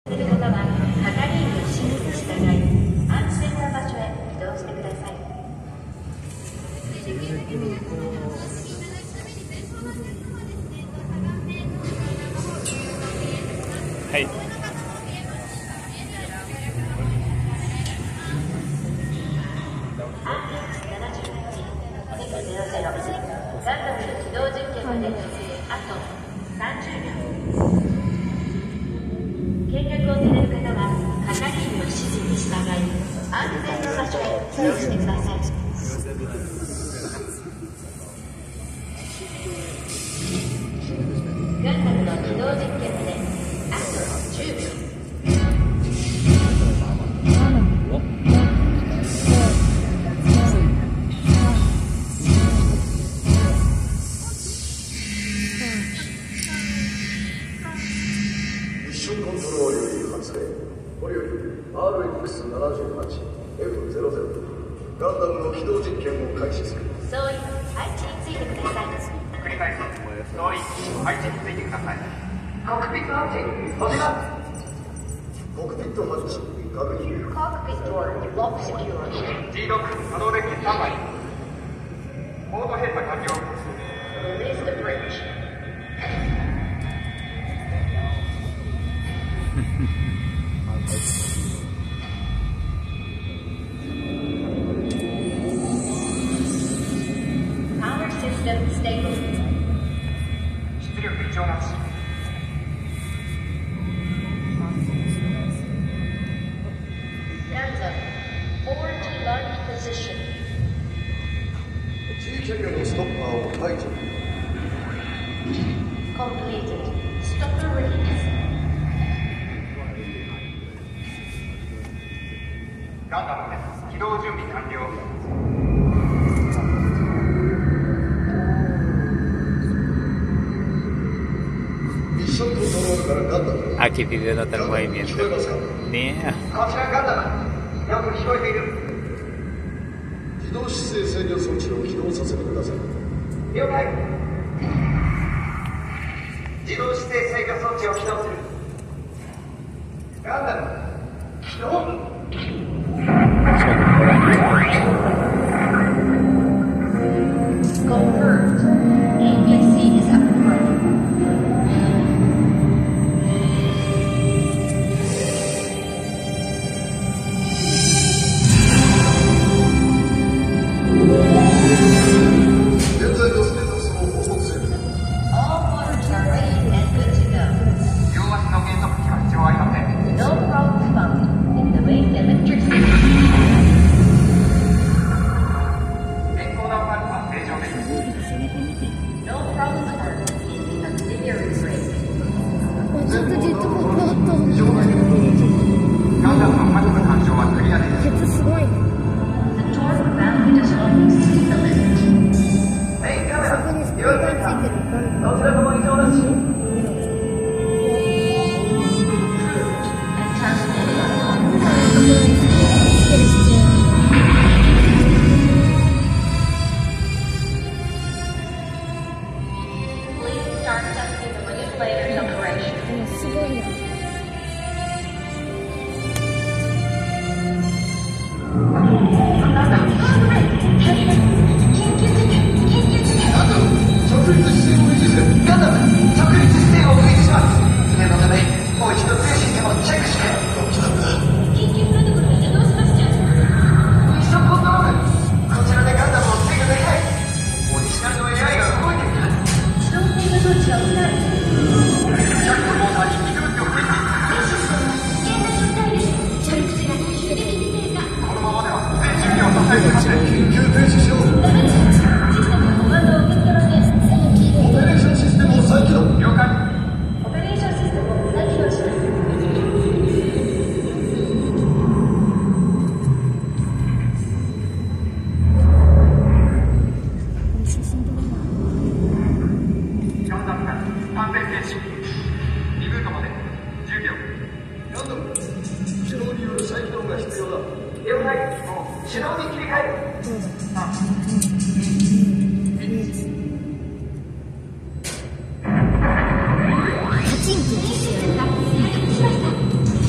する方は係員の指示に従い安全な場所へ移動してください。 はい。 ガンダムの起動実験まであと30秒。見学をされる方は係員の指示に従い安全な場所へ移動してください。ガンダムの起動実験まであと10秒。 これより RX78F00 ガンダムの起動実験を開始する。 総員配置についてください。 繰り返す。総員配置についてください。コックピットハッチ閉じます。 コックピットハッチ確認。 Cockpit door lock secure. G6 可動デッキスタンバイ。モード閉鎖完了。 Release the bridge. Power system stable. 出力異常なし。 Guns up. Forward to launch position. G キャリアのストッパーを解除。 Completed. Stopper release. ガンダムです。起動準備完了。 ミッションコントロールからガンダム。 Aquí video nota el movimiento. Mira. こちらガンダム。よく聞こえている。 自動姿勢制御装置を起動させてください。 了解。自動姿勢制御装置を起動する。ガンダム起動。 Confirmed. APC is up and running. All motors are ready and good to go. 両足の減速機は必要ありません。 No problem found in the main electric system. エンコーダーファイルは正常です。 No problem found in the auxiliary brake. ちょっとジェットコープあった。 ガンダムのパック干渉はクリアです。 ケツすごいね。 The torque value does almost see the limit. メインカメラ、 そこにスピーカーついてる。 どちらとも異常なし。 And transmitting. つける必要ない。 Please start testing the manipulator's operation. でもすごいな。 着陸姿勢を維持せ。 ガンダム、着陸姿勢を維持します。念のため、もう一度全システムをチェックして。 緊急プロトコルに移動しました。 ミッションコントロール。こちらでガンダムを制御できない。オリジナルの AI が動いている。 自動制御装置が起きない。 ジャックモーターに水分量をスイッチ。 危険な状態です。着陸時がギリギリ低下。 このままでは全準備を支えていません。 緊急停止しろ。 ダメです。システムのコマンドを受け取らせ。 オペレーションシステムを再起動。 了解。 オペレーションシステムを再起動します。 写真撮れない。 ガンダムが完全停止。リブートまで10秒。 ガンダム、起動による再起動が必要だ。 了解。もう手動に切り替える。 どうぞ。 3、 パチンと消すよ。 しました。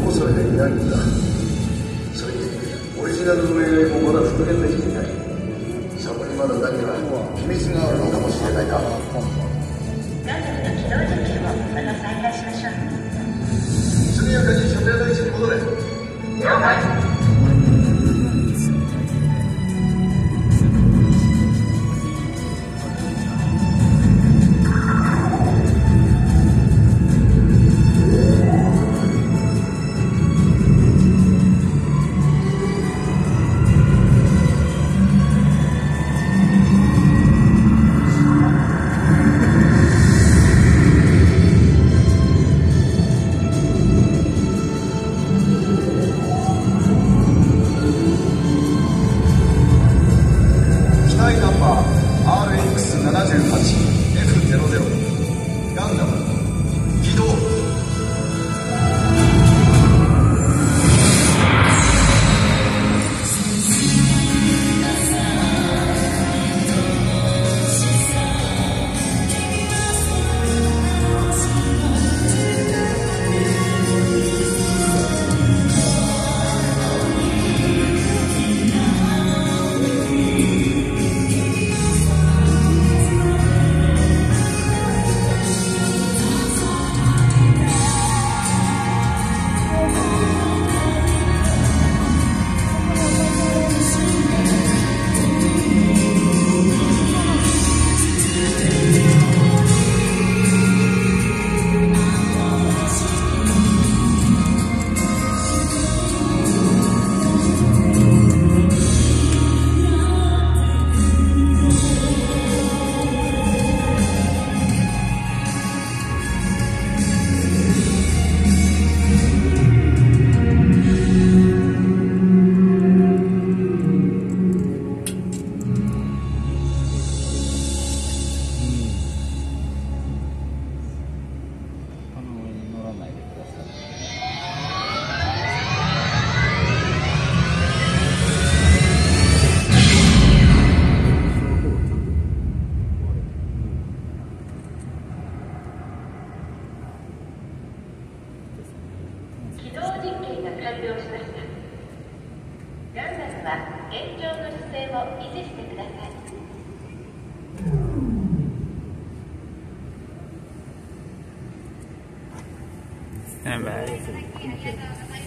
残されていないんだ。それにオリジナルの AI もまだ復元できていない。そこにまだ何か秘密があるのかもしれないか。 ガンダムの起動実験をまた再開しましょう。 速やかに射程の位置に戻れ。 了解。 起動実験が完了しました。ガンダムは現状の姿勢を維持してください。 バイバイ。